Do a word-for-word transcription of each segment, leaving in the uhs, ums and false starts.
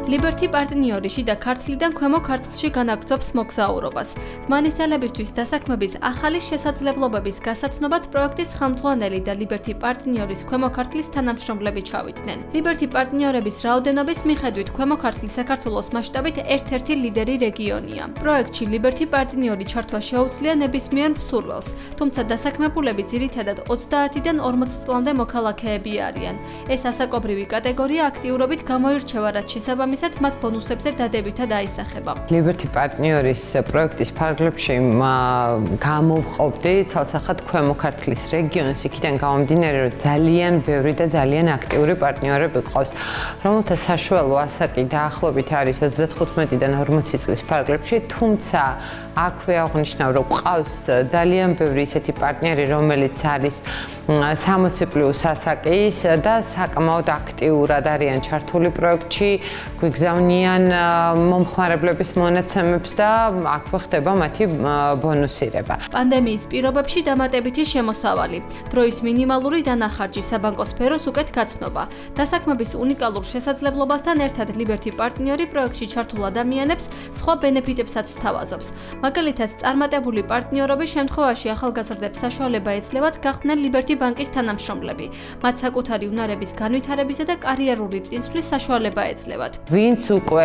ლიბერთი პარტნიორის და ქართლიდან ქვემო ქართლში განაგრძობს მოგზაურობას. დმანისელებისთვის დასაქმების ახალი შესაძლებლობების გასაცნობად პროექტის ხელმძღვანელი და ლიბერთი პარტნიორის ქვემო ქართლის თანამშრომლები ჩავიდნენ. ლიბერთი პარტნიორების რაოდენობის მიხედვით ქვემო ქართლი საქართველოს მასშტაბით ერთ-ერთი ლიდერი რეგიონია. პროექტში ლიბერთი პარტნიორი ჩართვა შეუძლია ნებისმიერ მსურველს, თუმცა დასაქმებულები ძირითადად ოცდაათიდან ორმოც წლამდე მოქალაქეები არიან. ეს ასაკობრივი კატეგორია აქტიურობით გამოირჩევა, რაც შესაბამისად მათ ბონუსებზე დადებითად აისახება. ლიბერთი პარტნიორის პროექტის ფარგლებში გამოვყოფდი ცალსახად ქვემო ქართლის რეგიონს, იქიდან გამომდინარე, რომ ძალიან ბევრი და ძალიან აქტიური პარტნიორები ყავს, რომელთა საშუალო ასაკი დაახლოებით არის ოცდათხუთმეტიდან ორმოცი წლის ფარგლებში, თუმცა აქვე აღნიშნავ, რომ ყავს ძალიან ბევრი ისეთი პარტნიორი, რომელიც არის სამოცი პლუს ასაკის და საკმაოდ აქტიურად არიან ჩართული პროექტში, გვიგზავნიან მომხმარებლების მონაცემებს და აქვე ხდება მათი ბონუსირება. პანდემიის პირობებში დამატებითი შემოსავალი, დროის მინიმალური დანახარჯი, საბანკო სფეროს უკეთ გაცნობა. დასაქმების უნიკალურ შესაძლებლობასთან ერთად ლიბერთი პარტნიორი პროექტში ჩართულ ადამიანებს სხვა ბენეფიტებსაც სთავაზობს. მაგალითად, წარმატებული პარტნიორობის შემთხვევაში ახალგაზრდებს საშუალება ეძლევათ გახდნენ ლიბერთი ბანკის თანამშრომლები. მათ საკუთარი უნარების განვითარებისა და კარიერული წინსვლის საშუალება ეძლევათ. ვინც უკვე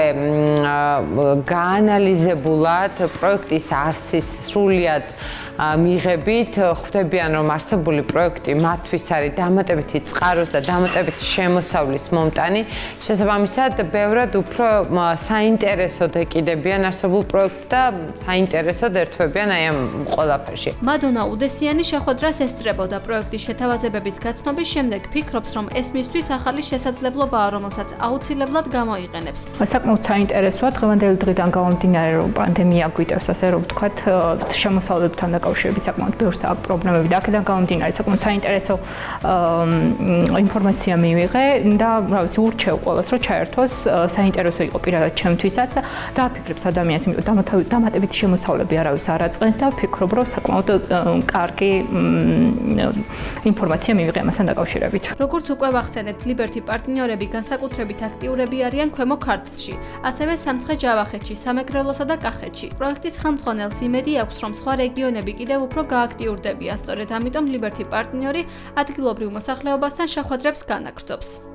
გაანალიზებულად პროექტის არსის სრულიად მიღებით ხვდებიან, რომ არსებული პროექტი მათთვის არის დამატებითი წყაროს და დამატებითი შემოსავლის მომტანი, შესაბამისად, ბევრად უფრო საინტერესოდ ეკიდებიან არსებულ პროექტს და საინტერესოდ ერთვებიან აი ამ ყველაფერში. მადონა უდესიანი შეხვედრას ესწრებოდა პროექტის შეთავაზებების გაცნობის შემდეგ ფიქრობს, რომ ეს მისთვის ახალი შესაძლებლობაა, რომელსაც აუცილებლად გამოიყენებს. საკმაოდ საინტერესოა დღევანდელი დღიდან გამომდინარე, რომ პანდემია გვიტევს, ასე რომ ვთქვათ, შემოსავლებთან დაკავშირებით საკმაოდ ბევრს აქვს პრობლემები და აქედან გამომდინარე საკმაოდ საინტერესო ინფორმაცია მივიღე და რა ვიცი, ურჩევ ყველას, რომ ჩაერთოს, საინტერესო იყო პირადად ჩემთვისაც და აფიქრებს ადამიანს, იმიტომ დამატებითი შემოსავლები არავის არ აწყენს და ვფიქრობ, რომ საკმაოდ კარგი ინფორმაცია მივიღე ამასთან დაკავშირებით. როგორც უკვე ვახსენეთ, ლიბერთი პარტნიორები განსაკუთრებით აქტიურები არიან ქვემო ქართლში, ასევე სამცხე-ჯავახეთში, სამეგრელოსა და კახეთში. პროექტის ხელმძღვანელს იმედი აქვს, რომ სხვა რეგიონები კიდევ უფრო გააქტიურდებიან, სწორედ ამიტომ ლიბერთი პარტნიორი ადგილობრივ მოსახლეობასთან შეხვედრებს განაგრძობს.